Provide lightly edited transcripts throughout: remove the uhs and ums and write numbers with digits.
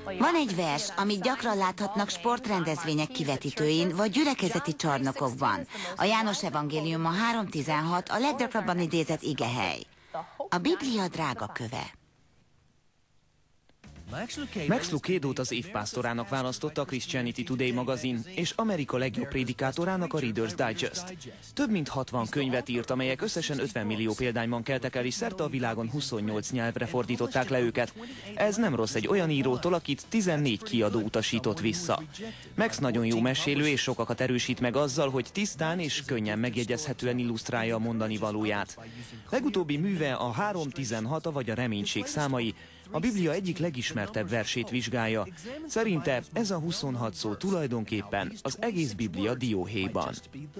Van egy vers, amit gyakran láthatnak sportrendezvények kivetítőin, vagy gyülekezeti csarnokokban. A János evangélium a 3:16 a leggyakrabban idézett igehely. A Biblia drága köve. Max Lucadót az évpásztorának választotta a Christianity Today magazin, és Amerika legjobb prédikátorának a Reader's Digest. Több mint 60 könyvet írt, amelyek összesen 50 millió példányban keltek el, és szerte a világon 28 nyelvre fordították le őket. Ez nem rossz egy olyan írótól, akit 14 kiadó utasított vissza. Max nagyon jó mesélő, és sokakat erősít meg azzal, hogy tisztán és könnyen megjegyezhetően illusztrálja a mondani valóját. Legutóbbi műve a 3:16 vagy a reménység számai, a Biblia egyik legismertebb versét vizsgálja. Szerinte ez a 26 szó tulajdonképpen az egész Biblia dióhéjban.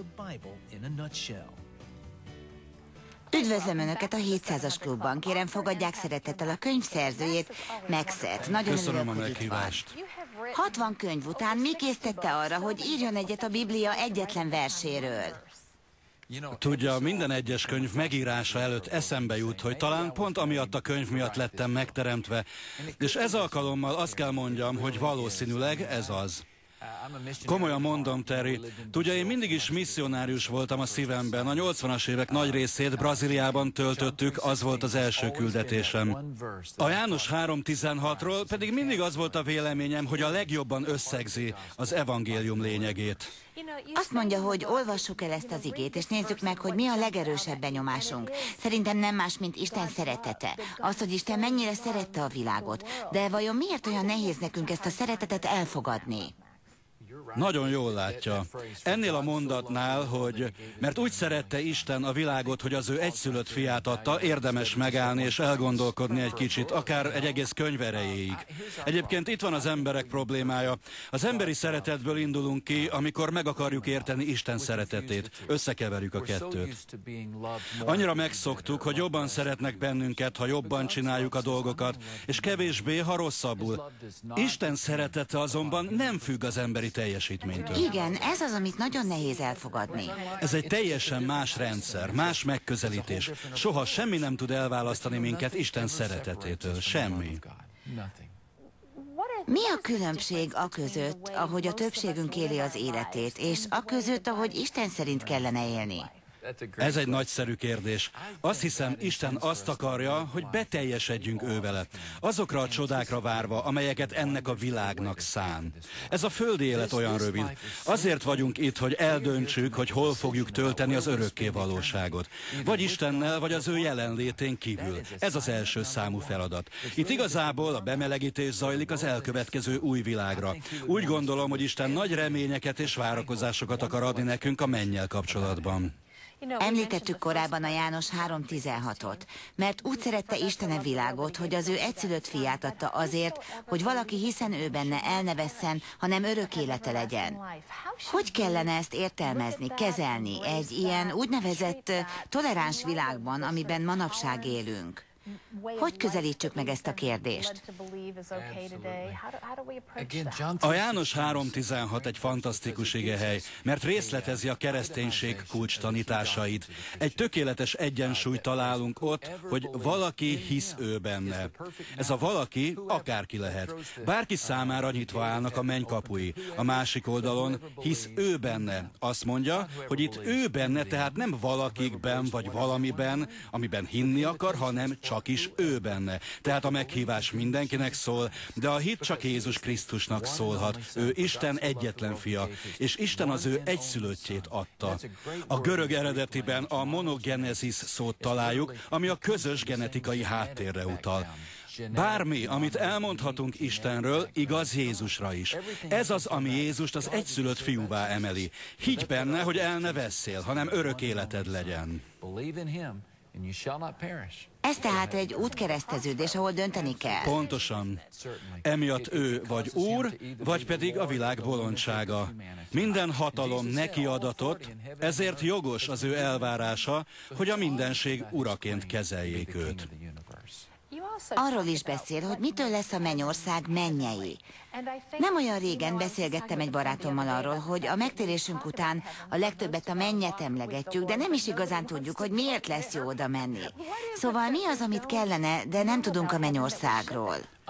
Üdvözlöm Önöket a 700-as klubban. Kérem, fogadják szeretettel a könyv szerzőjét, Maxet. Nagyon Köszönöm a örülök, hogy itt van. meghívást. 60 könyv után mi késztette arra, hogy írjon egyet a Biblia egyetlen verséről? Tudja, minden egyes könyv megírása előtt eszembe jut, hogy talán pont amiatt a könyv miatt lettem megteremtve, és ez alkalommal azt kell mondjam, hogy valószínűleg ez az. Komolyan mondom, Terry, tudja, én mindig is misszionárius voltam a szívemben. A 80-as évek nagy részét Brazíliában töltöttük, az volt az első küldetésem. A János 3:16-ról pedig mindig az volt a véleményem, hogy a legjobban összegzi az evangélium lényegét. Azt mondja, hogy olvassuk el ezt az igét, és nézzük meg, hogy mi a legerősebb benyomásunk. Szerintem nem más, mint Isten szeretete. Az, hogy Isten mennyire szerette a világot. De vajon miért olyan nehéz nekünk ezt a szeretetet elfogadni? Nagyon jól látja. Ennél a mondatnál, hogy mert úgy szerette Isten a világot, hogy az ő egyszülött fiát adta, érdemes megállni és elgondolkodni egy kicsit, akár egy egész könyv erejéig. Egyébként itt van az emberek problémája. Az emberi szeretetből indulunk ki, amikor meg akarjuk érteni Isten szeretetét. Összekeverjük a kettőt. Annyira megszoktuk, hogy jobban szeretnek bennünket, ha jobban csináljuk a dolgokat, és kevésbé, ha rosszabbul. Isten szeretete azonban nem függ az emberi teljesítménytől. Igen, ez az, amit nagyon nehéz elfogadni. Ez egy teljesen más rendszer, más megközelítés. Soha semmi nem tud elválasztani minket Isten szeretetétől. Semmi. Mi a különbség a között, ahogy a többségünk éli az életét, és a között, ahogy Isten szerint kellene élni? Ez egy nagyszerű kérdés. Azt hiszem, Isten azt akarja, hogy beteljesedjünk ő vele. Azokra a csodákra várva, amelyeket ennek a világnak szán. Ez a földi élet olyan rövid. Azért vagyunk itt, hogy eldöntsük, hogy hol fogjuk tölteni az örökké valóságot. Vagy Istennel, vagy az ő jelenlétén kívül. Ez az első számú feladat. Itt igazából a bemelegítés zajlik az elkövetkező új világra. Úgy gondolom, hogy Isten nagy reményeket és várakozásokat akar adni nekünk a mennyel kapcsolatban. Említettük korábban a János 3:16-ot, mert úgy szerette Isten a világot, hogy az ő egyszülött fiát adta azért, hogy valaki hiszen ő benne el ne vesszen, hanem örök élete legyen. Hogy kellene ezt értelmezni, kezelni egy ilyen úgynevezett toleráns világban, amiben manapság élünk? Hogy közelítsük meg ezt a kérdést? A János 3:16 egy fantasztikus igehely, mert részletezi a kereszténység kulcs tanításait. Egy tökéletes egyensúlyt találunk ott, hogy valaki hisz ő benne. Ez a valaki akárki lehet. Bárki számára nyitva állnak a menny kapui. A másik oldalon hisz ő benne. Azt mondja, hogy itt ő benne, tehát nem valakikben vagy valamiben, amiben hinni akar, hanem csak is ő benne. Tehát a meghívás mindenkinek szól, de a hit csak Jézus Krisztusnak szólhat. Ő Isten egyetlen fia, és Isten az ő egyszülöttjét adta. A görög eredetiben a monogenesis szót találjuk, ami a közös genetikai háttérre utal. Bármi, amit elmondhatunk Istenről, igaz Jézusra is. Ez az, ami Jézust az egyszülött fiúvá emeli. Higgy benne, hogy el ne vesszél, hanem örök életed legyen. Ez tehát egy útkereszteződés, ahol dönteni kell. Pontosan. Emiatt ő vagy úr, vagy pedig a világ bolondsága. Minden hatalom neki adatott, ezért jogos az ő elvárása, hogy a mindenség uraként kezeljék őt. Arról is beszél, hogy mitől lesz a mennyország mennyei. Nem olyan régen beszélgettem egy barátommal arról, hogy a megtérésünk után a legtöbbet a mennyet emlegetjük, de nem is igazán tudjuk, hogy miért lesz jó oda menni. Szóval mi az, amit kellene, de nem tudunk a mennyországról?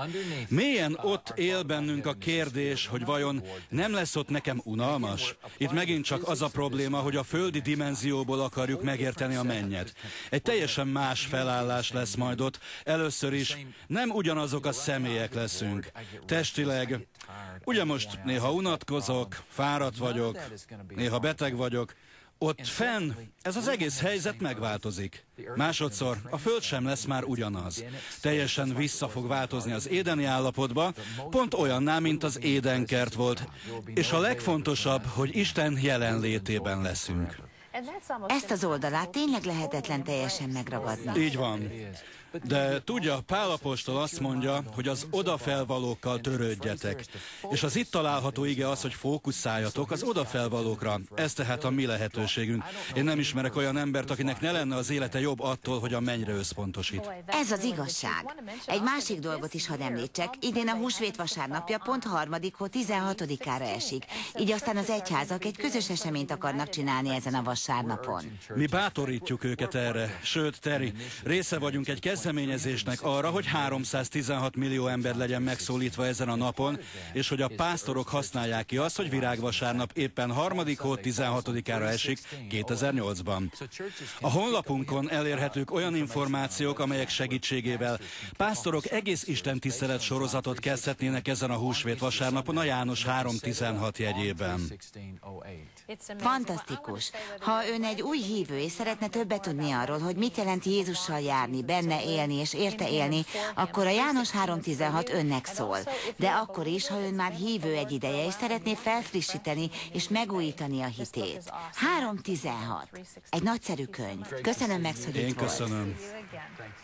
Mélyen ott él bennünk a kérdés, hogy vajon nem lesz ott nekem unalmas? Itt megint csak az a probléma, hogy a földi dimenzióból akarjuk megérteni a mennyet. Egy teljesen más felállás lesz majd ott. Először is nem ugyanazok a személyek leszünk. Testileg, ugye most néha unatkozok, fáradt vagyok, néha beteg vagyok. Ott fenn ez az egész helyzet megváltozik. Másodszor, a Föld sem lesz már ugyanaz. Teljesen vissza fog változni az édeni állapotba, pont olyanná, mint az édenkert volt. És a legfontosabb, hogy Isten jelenlétében leszünk. Ezt az oldalát tényleg lehetetlen teljesen megragadni. Így van. De tudja, Pál apostol azt mondja, hogy az odafelvalókkal törődjetek. És az itt található ige az, hogy fókuszáljatok az odafelvalókra. Ez tehát a mi lehetőségünk. Én nem ismerek olyan embert, akinek ne lenne az élete jobb attól, hogy a mennyre összpontosít. Ez az igazság. Egy másik dolgot is hadd említsek. Idén a húsvét vasárnapja pont 3. hó 16-ára esik. Így aztán az egyházak egy közös eseményt akarnak csinálni ezen a vasárnapon. Mi bátorítjuk őket erre. Sőt, Terry, része vagyunk egy kezdeményezésnek arra, hogy 316 millió ember legyen megszólítva ezen a napon, és hogy a pásztorok használják ki azt, hogy virágvasárnap éppen 3. hó 16-ára esik 2008-ban. A honlapunkon elérhetők olyan információk, amelyek segítségével pásztorok egész istentisztelet sorozatot kezdhetnének ezen a húsvét vasárnapon a János 3:16 jegyében. Fantasztikus. Ha ön egy új hívő és szeretne többet tudni arról, hogy mit jelent Jézussal járni, benne élni és érte élni, akkor a János 3:16 önnek szól. De akkor is, ha ön már hívő egy ideje, és szeretné felfrissíteni és megújítani a hitét. 3:16. Egy nagyszerű könyv. Köszönöm, Max, hogy itt Én volt. köszönöm.